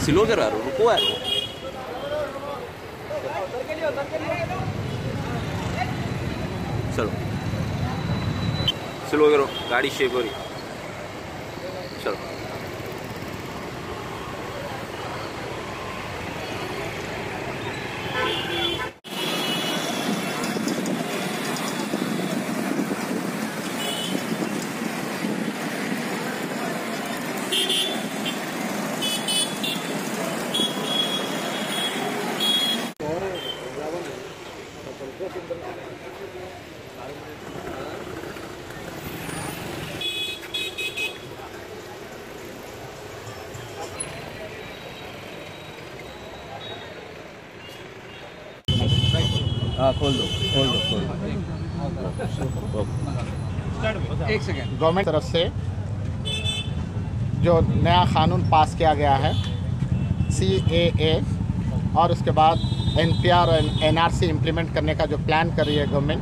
Slow करा रहा रुको यार चलो स्लो करो गाड़ी शेक हो रही चलो हाँ खोल दो एक सेकेंड। गवर्नमेंट तरफ से जो नया कानून पास किया गया है CAA और उसके बाद NPR और NRC इम्प्लीमेंट करने का जो प्लान कर रही है गवर्नमेंट,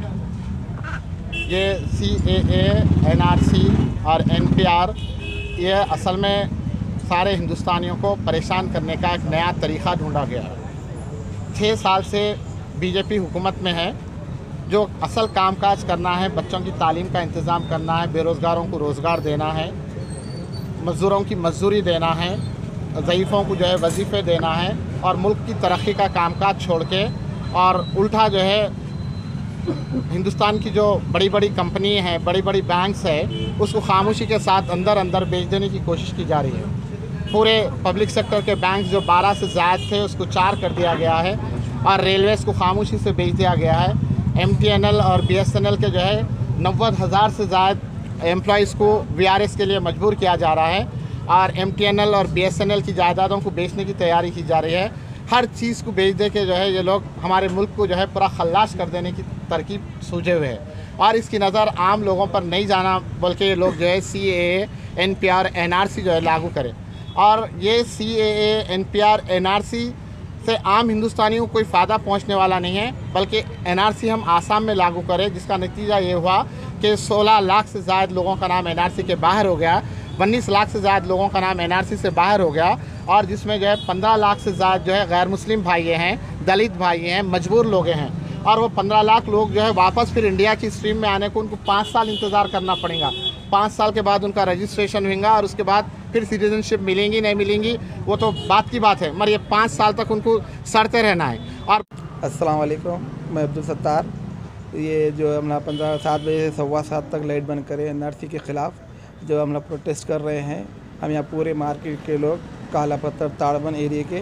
ये CAA, NRC और NPR ये असल में सारे हिंदुस्तानियों को परेशान करने का एक नया तरीक़ा ढूंढा गया है। 6 साल से बीजेपी हुकूमत में है। जो असल कामकाज करना है, बच्चों की तालीम का इंतज़ाम करना है, बेरोज़गारों को रोज़गार देना है, मज़दूरों की मजदूरी देना है, ज़ईफ़ों को जो है वजीफ़े देना है और मुल्क की तरक्की का कामकाज छोड़ के और उल्टा जो है हिंदुस्तान की जो बड़ी बड़ी कंपनी है, बड़ी बड़ी बैंक्स है, उसको खामोशी के साथ अंदर अंदर बेच देने की कोशिश की जा रही है। पूरे पब्लिक सेक्टर के बैंक जो 12 से ज़्यादा थे उसको 4 कर दिया गया है और रेलवेज़ को खामोशी से बेच दिया गया है। MTNL और BSNL के जो है 90,000 से ज़्यादा एम्प्लॉइज़ को VRS के लिए मजबूर किया जा रहा है और MTNL और BSNL की जायदादों को बेचने की तैयारी की जा रही है। हर चीज़ को बेच दे के जो है ये लोग हमारे मुल्क को जो है पूरा खल्लास कर देने की तरकीब सूझे हुए हैं और इसकी नज़र आम लोगों पर नहीं जाना, बल्कि ये लोग जो है CAA, NPR, NRC जो है लागू करें। और ये CAA, NPR, NRC से आम हिंदुस्तानियों को कोई फ़ायदा पहुंचने वाला नहीं है, बल्कि NRC हम आसाम में लागू करें, जिसका नतीजा ये हुआ कि 16 लाख से ज़्यादा लोगों का नाम NRC के बाहर हो गया, 19 लाख से ज़्यादा लोगों का नाम NRC से बाहर हो गया और जिसमें जो है 15 लाख से ज़्यादा जो है गैर मुस्लिम भाई हैं, दलित भाई हैं, मजबूर लोग हैं और वो 15 लाख लोग जो है वापस फिर इंडिया की स्ट्रीम में आने को उनको 5 साल इंतज़ार करना पड़ेगा। 5 साल के बाद उनका रजिस्ट्रेशन होगा और उसके बाद फिर सिटीजनशिप मिलेंगी नहीं मिलेंगी वो तो बात की बात है, मगर ये 5 साल तक उनको सड़ते रहना है। और अस्सलाम वालेकुम, मैं अब्दुल सत्तार। ये जो हम 7 बजे से 7:15 तक लाइट बंद करें NRC के ख़िलाफ़ जो हम लोग प्रोटेस्ट कर रहे हैं। हम यहाँ पूरे मार्केट के लोग काला पत्थर ताड़बन एरिया के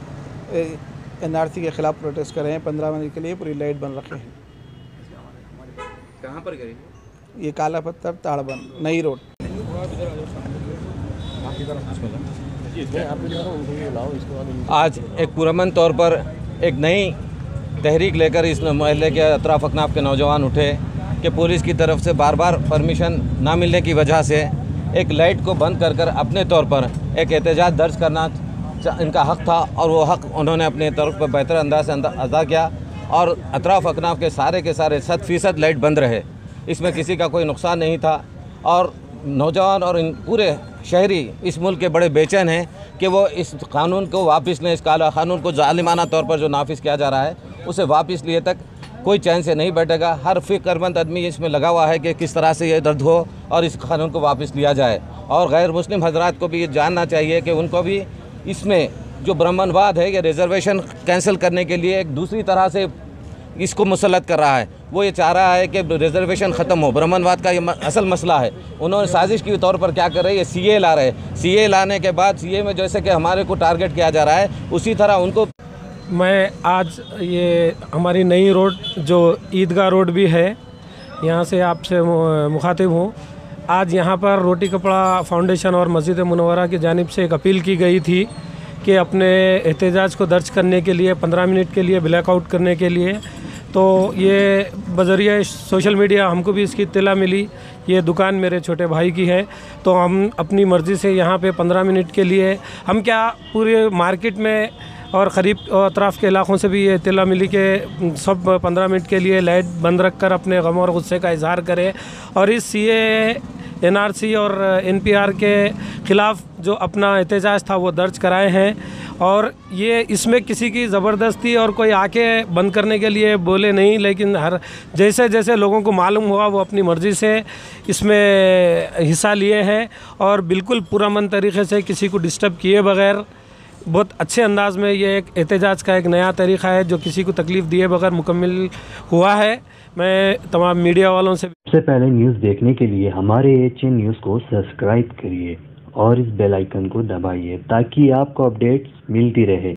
NRC के ख़िलाफ़ प्रोटेस्ट कर रहे हैं। 15 मिनट के लिए पूरी लाइट बंद रखे हैं। कहाँ पर करें? ये काला पत्थर ताड़बन नई रोड। आज एक पुरअमन तौर पर एक नई तहरीक लेकर इस मोहल्ले के अतराफ अकनाफ के नौजवान उठे कि पुलिस की तरफ से बार बार परमिशन ना मिलने की वजह से एक लाइट को बंद कर अपने तौर पर एक एहतजाज दर्ज करना इनका हक़ था और वो हक़ उन्होंने अपने तौर पर बेहतर अंदाज से अदा किया और अतराफ अकनाफ के सारे 100% लाइट बंद रहे। इसमें किसी का कोई नुकसान नहीं था और नौजवान और इन पूरे शहरी इस मुल्क के बड़े बेचैन हैं कि वो इस कानून को वापस लें। इस काला कानून को जालिमाना तौर पर जो नाफिज किया जा रहा है उसे वापस लिए तक कोई चैन से नहीं बैठेगा। हर फ़िक्रमंद आदमी इसमें लगा हुआ है कि किस तरह से ये रद्द हो और इस कानून को वापस लिया जाए और गैर मुस्लिम हजरात को भी ये जानना चाहिए कि उनको भी इसमें जो ब्राह्मणवाद है, ये रिजर्वेशन कैंसिल करने के लिए एक दूसरी तरह से इसको मुसल्लत कर रहा है। वो ये चाह रहा है कि रिजर्वेशन ख़त्म हो, ब्राह्मणवाद का ये असल मसला है। उन्होंने साजिश के तौर पर क्या कर रहे हैं, ये CAA ला रहे हैं। CAA लाने के बाद CAA में जैसे कि हमारे को टारगेट किया जा रहा है, उसी तरह उनको। मैं आज ये हमारी नई रोड जो ईदगाह रोड भी है, यहाँ से आपसे मुखातिब हूँ। आज यहाँ पर रोटी कपड़ा फाउंडेशन और मस्जिद मुनव्वरा की जानिब से एक अपील की गई थी कि अपने एहतजाज को दर्ज करने के लिए 15 मिनट के लिए ब्लैकआउट करने के लिए। तो ये बज़रिया सोशल मीडिया हमको भी इसकी इत्तला मिली। ये दुकान मेरे छोटे भाई की है, तो हम अपनी मर्ज़ी से यहाँ पे 15 मिनट के लिए, हम क्या पूरे मार्केट में और करीब अतराफ़ के इलाक़ों से भी ये इत्तला मिली कि सब 15 मिनट के लिए लाइट बंद रख कर अपने गम और गुस्से का इज़हार करें और इस CAA, NRC और NPR के ख़िलाफ़ जो अपना एहतजाज था वो दर्ज कराए हैं। और ये इसमें किसी की ज़बरदस्ती और कोई आके बंद करने के लिए बोले नहीं, लेकिन हर जैसे जैसे लोगों को मालूम हुआ वो अपनी मर्ज़ी से इसमें हिस्सा लिए हैं और बिल्कुल पुरअमन तरीक़े से किसी को डिस्टर्ब किए बगैर बहुत अच्छे अंदाज में ये एक एहतजाज का एक नया तरीक़ा है जो किसी को तकलीफ़ दिए बगैर मुकम्मल हुआ है। मैं तमाम मीडिया वालों से सबसे पहले न्यूज़ देखने के लिए हमारे AHN न्यूज़ को सब्सक्राइब करिए और इस बेल आइकन को दबाइए ताकि आपको अपडेट्स मिलती रहे।